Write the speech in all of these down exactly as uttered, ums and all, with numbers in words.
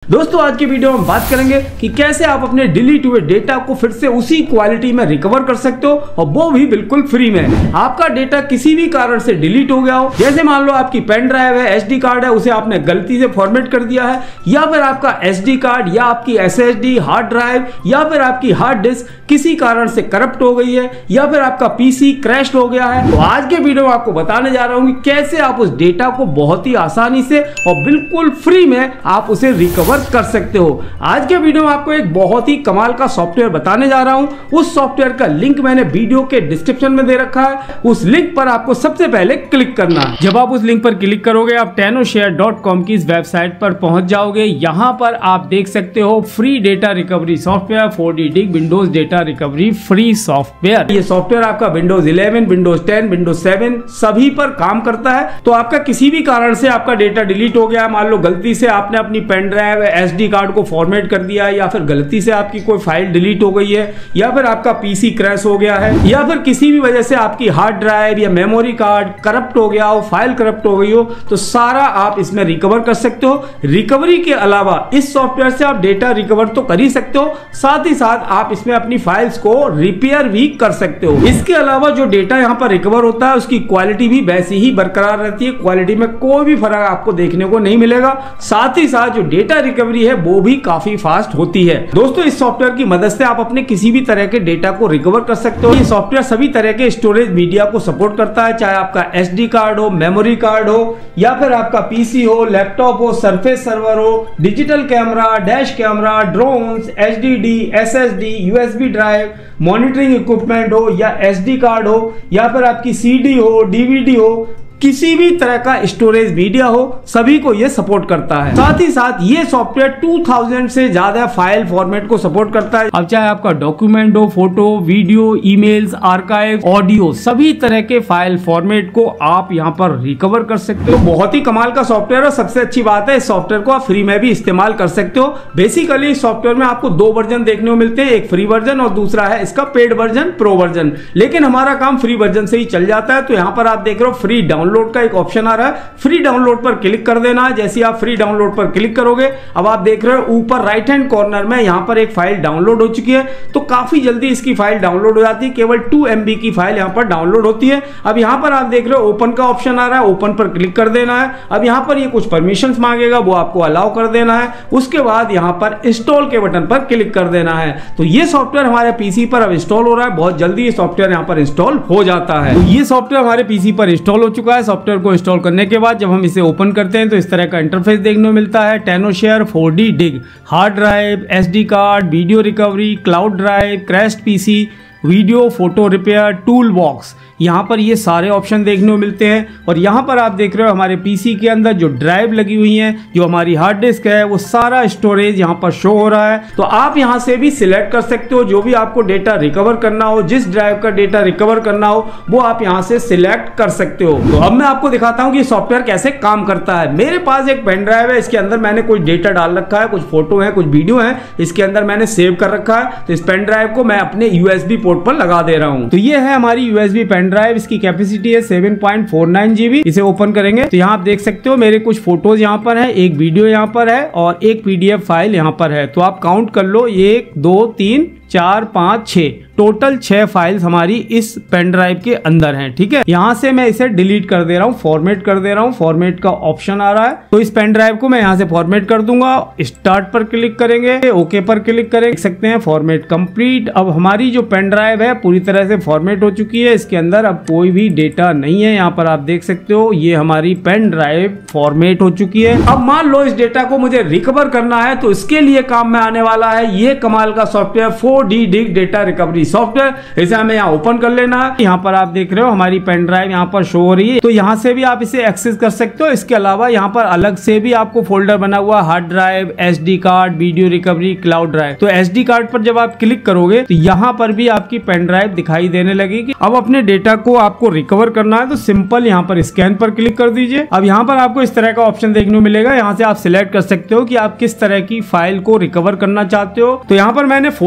दोस्तों आज की वीडियो में बात करेंगे कि कैसे आप अपने डिलीट हुए डेटा को फिर से उसी क्वालिटी में रिकवर कर सकते हो और वो भी बिल्कुल फ्री में। आपका डेटा किसी भी कारण से डिलीट हो गया हो, जैसे मान लो आपकी पेन ड्राइव है, एसडी कार्ड है, उसे आपने गलती से फॉर्मेट कर दिया है, या फिर आपका एसडी कार्ड या आपकी एसएसडी हार्ड ड्राइव या फिर आपकी हार्ड डिस्क किसी कारण से करप्ट हो गई है, या फिर आपका पीसी क्रैश हो गया है। तो आज के वीडियो में आपको बताने जा रहा हूं कि कैसे आप उस डेटा को बहुत ही आसानी से और बिल्कुल फ्री में आप उसे रिकवर कर सकते हो। आज के वीडियो में आपको एक बहुत ही कमाल का सॉफ्टवेयर बताने जा रहा हूं। उस सॉफ्टवेयर का लिंक मैंने वीडियो के डिस्क्रिप्शन में दे रखा है। उस लिंक पर आपको सबसे पहले क्लिक करना है। जब आप उस लिंक पर क्लिक करोगे आप टेनोशेयर डॉट कॉम की इस वेबसाइट पर पहुंच जाओगे। यहां पर आप देख सकते हो free data recovery software four D dig Windows data recovery free software. ये सॉफ्टवेयर आपका Windows eleven, Windows ten, Windows seven सभी पर काम करता है। तो आपका किसी भी कारण से आपका डेटा डिलीट हो गया, मान लो गलती से आपने अपनी पेन ड्राइव एसडी कार्ड को फॉर्मेट कर दिया है, या फिर गलती से आपकी कोई फाइल डिलीट हो गई है, या फिर आपका पीसी क्रैश हो गया है, या फिर किसी भी वजह से आपकी हार्ड ड्राइव या मेमोरी कार्ड करप्ट हो गया हो, फाइल करप्ट हो गई हो, तो सारा आप इसमें रिकवर कर सकते हो। रिकवरी के अलावा इस सॉफ्टवेयर से आप डेटा रिकवर तो कर ही सकते हो, साथ ही साथ आप इसमें अपनी फाइल्स को रिपेयर भी कर सकते हो। इसके अलावा जो डेटा यहाँ पर रिकवर होता है उसकी क्वालिटी भी वैसी ही बरकरार रहती है, क्वालिटी में कोई भी फर्क आपको देखने को नहीं मिलेगा। साथ ही साथ जो डेटा रिकवरी है वो भी काफी फास्ट होती है। दोस्तों इस सॉफ्टवेयर की मदद से आप अपने किसी भी तरह के डेटा को रिकवर कर सकते हो। ये सॉफ्टवेयर सभी तरह के स्टोरेज मीडिया को सपोर्ट करता है, चाहे आपका एसडी कार्ड हो, मेमोरी कार्ड हो, या फिर आपका पीसी हो, लैपटॉप हो, सरफेस सर्वर हो, digital camera, dash camera, drones, HDD, SSD, USB drive, monitoring equipment हो, या एसडी कार्ड हो, या फिर आपकी सीडी हो, डीवीडी हो, किसी भी तरह का स्टोरेज मीडिया हो, सभी को ये सपोर्ट करता है। साथ ही साथ ये सॉफ्टवेयर दो हज़ार से ज्यादा फाइल फॉर्मेट को सपोर्ट करता है। अब चाहे आपका डॉक्यूमेंट हो, photo, video, emails, archive, audio, सभी तरह के फाइल फॉर्मेट को आप यहाँ पर रिकवर कर सकते हो। बहुत ही कमाल का सॉफ्टवेयर है। सबसे अच्छी बात है इस सॉफ्टवेयर को आप फ्री में भी इस्तेमाल कर सकते हो। बेसिकली इस सॉफ्टवेयर में आपको दो वर्जन देखने को मिलते हैं, एक फ्री वर्जन और दूसरा है इसका पेड वर्जन, प्रो वर्जन। लेकिन हमारा काम फ्री वर्जन से ही चल जाता है। तो यहाँ पर आप देख रहे हो फ्री डाउनलोड डाउनलोड का एक ऑप्शन आ रहा है, फ्री डाउनलोड पर क्लिक कर देना है। जैसे आप फ्री डाउनलोड पर क्लिक करोगे अब आप देख रहे हो ऊपर राइट हैंड कॉर्नर में यहां पर एक फाइल डाउनलोड हो चुकी है। तो काफी जल्दी इसकी फाइल डाउनलोड हो जाती है, केवल टू एमबी की फाइल यहां पर डाउनलोड होती है। अब यहां पर आप देख रहे हो ओपन का ऑप्शन आ रहा है, ओपन पर क्लिक कर देना है। अब यहां पर ये कुछ परमिशंस मांगेगा, वो आपको अलाउ कर देना है। उसके बाद यहां पर इंस्टॉल के बटन पर क्लिक कर देना है। तो ये सॉफ्टवेयर हमारे पीसी पर अब इंस्टॉल हो रहा है। बहुत जल्दी ये सॉफ्टवेयर यहां पर इंस्टॉल हो जाता है। तो ये सॉफ्टवेयर हमारे पीसी पर इंस्टॉल हो चुका है। सॉफ्टवेयर को इंस्टॉल करने के बाद जब हम इसे ओपन करते हैं तो इस तरह का इंटरफेस देखने को मिलता है। Tenorshare four D dig, hard drive, SD card, video recovery, cloud drive, crashed PC, video photo repair, tool box, यहाँ पर ये सारे ऑप्शन देखने को मिलते हैं। और यहाँ पर आप देख रहे हो हमारे पीसी के अंदर जो ड्राइव लगी हुई है, जो हमारी हार्ड डिस्क है, वो सारा स्टोरेज यहाँ पर शो हो रहा है। तो आप यहाँ से भी सिलेक्ट कर सकते हो जो भी आपको डेटा रिकवर करना हो, जिस ड्राइव का डेटा रिकवर करना हो वो आप यहाँ से सिलेक्ट कर सकते हो। तो अब मैं आपको दिखाता हूँ कि सॉफ्टवेयर कैसे काम करता है। मेरे पास एक पेन ड्राइव है, इसके अंदर मैंने कुछ डेटा डाल रखा है, कुछ फोटो है, कुछ वीडियो है, इसके अंदर मैंने सेव कर रखा है। तो इस पेन ड्राइव को मैं अपने यूएसबी पोर्ट पर लगा दे रहा हूँ। तो ये है हमारी यूएसबी पेन ड्राइव, इसकी कैपेसिटी है seven point four nine GB. इसे ओपन करेंगे तो यहाँ आप देख सकते हो मेरे कुछ फोटोज यहाँ पर है, एक वीडियो यहाँ पर है और एक पीडीएफ फाइल यहाँ पर है। तो आप काउंट कर लो, एक दो तीन चार पाँच छः, टोटल छह फाइल्स हमारी इस पेन ड्राइव के अंदर हैं। ठीक है, यहाँ से मैं इसे डिलीट कर दे रहा हूँ, फॉर्मेट कर दे रहा हूँ। फॉर्मेट का ऑप्शन आ रहा है तो इस पेन ड्राइव को मैं यहाँ से फॉर्मेट कर दूंगा। स्टार्ट पर क्लिक करेंगे, ओके पर क्लिक करेंगे, देख सकते हैं फॉर्मेट कंप्लीट। अब हमारी जो पेन ड्राइव है पूरी तरह से फॉर्मेट हो चुकी है, इसके अंदर अब कोई भी डेटा नहीं है। यहाँ पर आप देख सकते हो ये हमारी पेन ड्राइव फॉर्मेट हो चुकी है। अब मान लो इस डेटा को मुझे रिकवर करना है तो इसके लिए काम में आने वाला है ये कमाल का software four D dig data recovery software. इसे हमें यहाँ ओपन कर लेना है। यहाँ पर आप देख रहे हो हमारी पेन ड्राइव यहाँ पर शो हो रही है, तो यहाँ से भी आप इसे एक्सेस कर सकते हो। इसके अलावा यहाँ पर अलग से भी आपको फोल्डर बना हुआ hard drive, SD card, video recovery, cloud drive. तो एसडी कार्ड पर जब आप क्लिक करोगे तो यहाँ पर भी आपकी पेन ड्राइव दिखाई देने लगेगी। अब अपने डेटा को आपको रिकवर करना है तो सिंपल यहाँ पर स्कैन पर क्लिक कर दीजिए। अब यहाँ पर आपको इस तरह का ऑप्शन देखने को मिलेगा, यहाँ से आप सिलेक्ट कर सकते हो कि आप किस तरह की फाइल को रिकवर करना चाहते हो। तो यहाँ पर मैंने फोटो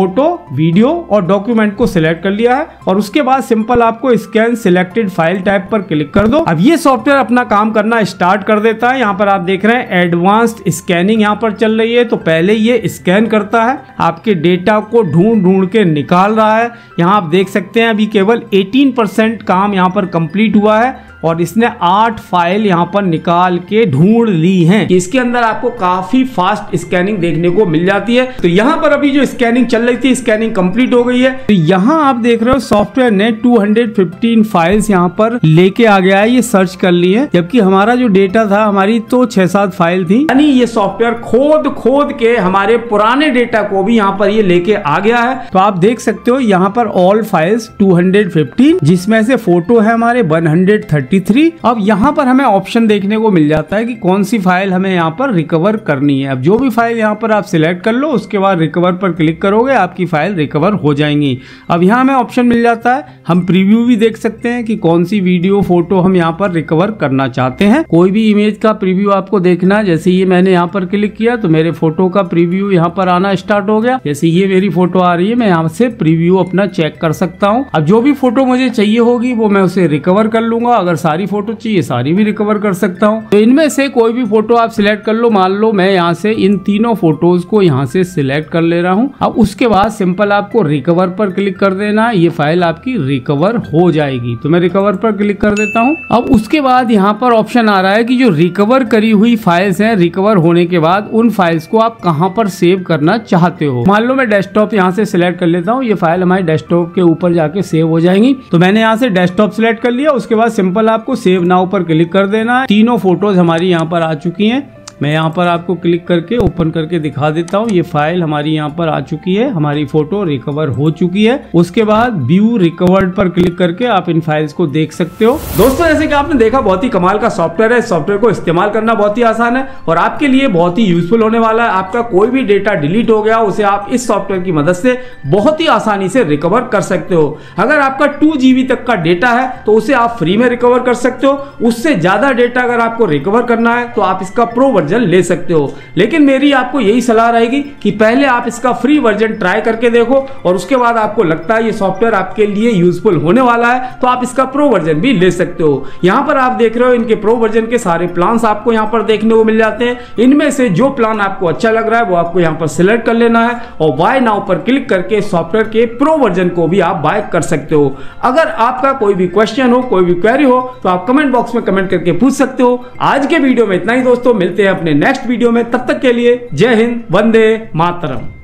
वीडियो और डॉक्यूमेंट को सिलेक्ट कर लिया है और उसके बाद सिंपल आपको स्कैन सिलेक्टेड फाइल टाइप पर क्लिक कर दो। अब ये सॉफ्टवेयर अपना काम करना स्टार्ट कर देता है। यहाँ पर आप देख रहे हैं एडवांस्ड स्कैनिंग यहाँ पर चल रही है। तो पहले ये स्कैन करता है, आपके डेटा को ढूंढ ढूंढ के निकाल रहा है। यहाँ आप देख सकते हैं अभी केवल अठारह परसेंट काम यहाँ पर कंप्लीट हुआ है और इसने आठ फाइल यहाँ पर निकाल के ढूंढ ली हैं। इसके अंदर आपको काफी फास्ट स्कैनिंग देखने को मिल जाती है। तो यहाँ पर अभी जो स्कैनिंग चल रही थी, स्कैनिंग कंप्लीट हो गई है। तो यहाँ आप देख रहे हो सॉफ्टवेयर ने दो सौ पंद्रह फाइल्स यहाँ पर लेके आ गया है, ये सर्च कर ली है। जबकि हमारा जो डेटा था, हमारी तो छह सात फाइल थी, यानी ये सॉफ्टवेयर खोद खोद के हमारे पुराने डेटा को भी यहाँ पर ये लेके आ गया है। तो आप देख सकते हो यहाँ पर ऑल फाइल्स दो सौ पंद्रह, जिसमें से फोटो है हमारे एक सौ तैंतीस। अब यहाँ पर हमें ऑप्शन देखने को मिल जाता है कि कौन सी फाइल हमें यहाँ पर रिकवर करनी है। अब जो भी फाइल यहाँ पर आप सिलेक्ट कर लो, उसके बाद रिकवर पर क्लिक करोगे, आपकी फाइल रिकवर हो जाएंगी। अब यहाँ हमें ऑप्शन मिल जाता है, हम प्रीव्यू भी देख सकते हैं कि कौन सी वीडियो फोटो हम यहाँ पर रिकवर करना चाहते हैं। कोई भी इमेज का प्रीव्यू आपको देखना है, जैसे ये मैंने यहाँ पर क्लिक किया तो मेरे फोटो का प्रीव्यू यहाँ पर आना स्टार्ट हो गया। जैसे ये मेरी फोटो आ रही है, मैं यहाँ से प्रीव्यू अपना चेक कर सकता हूँ। अब जो भी फोटो मुझे चाहिए होगी वो मैं उसे रिकवर कर लूंगा। अगर सारी फोटो चाहिए, सारी भी रिकवर कर सकता हूँ। तो इनमें से कोई भी फोटो आप सिलेक्ट कर लो। मान लो मैं यहाँ से इन तीनों फोटोज को यहाँ से सिलेक्ट कर ले रहा हूँ। अब उसके बाद सिंपल आपको रिकवर पर क्लिक कर देना है, ये फाइल आपकी रिकवर हो जाएगी। तो मैं रिकवर पर क्लिक कर देता हूँ। अब उसके बाद यहाँ पर ऑप्शन आ रहा है कि जो रिकवर करी हुई फाइल्स हैं, रिकवर होने के बाद उन फाइल्स को आप कहाँ पर सेव करना चाहते हो। मान लो मैं डेस्कटॉप यहाँ से सिलेक्ट कर लेता हूँ, ये फाइल हमारे डेस्कटॉप के ऊपर जाके सेव हो जाएंगी। तो मैंने यहाँ से डेस्कटॉप सिलेक्ट कर लिया। उसके बाद सिंपल आपको सेव नाउ पर क्लिक कर देना है। तीनों फोटोज हमारी यहाँ पर आ चुकी हैं। मैं यहाँ पर आपको क्लिक करके ओपन करके दिखा देता हूँ। ये फाइल हमारी यहाँ पर आ चुकी है, हमारी फोटो रिकवर हो चुकी है। उसके बाद व्यू रिकवर्ड पर क्लिक करके आप इन फाइल्स को देख सकते हो। दोस्तों, जैसे कि आपने देखा, बहुत ही कमाल का सॉफ्टवेयर है। इस सॉफ्टवेयर को इस्तेमाल करना बहुत ही आसान है और आपके लिए बहुत ही यूजफुल होने वाला है। आपका कोई भी डेटा डिलीट हो गया, उसे आप इस सॉफ्टवेयर की मदद से बहुत ही आसानी से रिकवर कर सकते हो। अगर आपका टू जीबी तक का डेटा है तो उसे आप फ्री में रिकवर कर सकते हो। उससे ज्यादा डेटा अगर आपको रिकवर करना है तो आप इसका प्रो वर्जन ले सकते हो। लेकिन मेरी आपको यही सलाह रहेगी कि पहले आप इसका फ्री वर्जन ट्राई करके देखो और उसके बाद आपको लगता है ये सॉफ्टवेयर आपके लिए यूजफुल होने वाला है तो आप इसका प्रो वर्जन भी ले सकते हो। यहां पर आप देख रहे हो इनके प्रो वर्जन के सारे प्लान्स आपको यहां पर देखने को मिल जाते हैं। इनमें से जो प्लान आपको अच्छा लग रहा है वो आपको यहां पर सिलेक्ट कर लेना है और बाय नाउ पर क्लिक करके सॉफ्टवेयर के प्रो वर्जन को भी आप बाय कर सकते हो। अगर आपका कोई भी क्वेश्चन हो, कोई भी क्वेरी हो तो आप कमेंट बॉक्स में कमेंट करके पूछ सकते हो। आज के वीडियो में इतना ही दोस्तों, मिलते हैं अपने नेक्स्ट वीडियो में। तब तक के लिए जय हिंद, वंदे मातरम।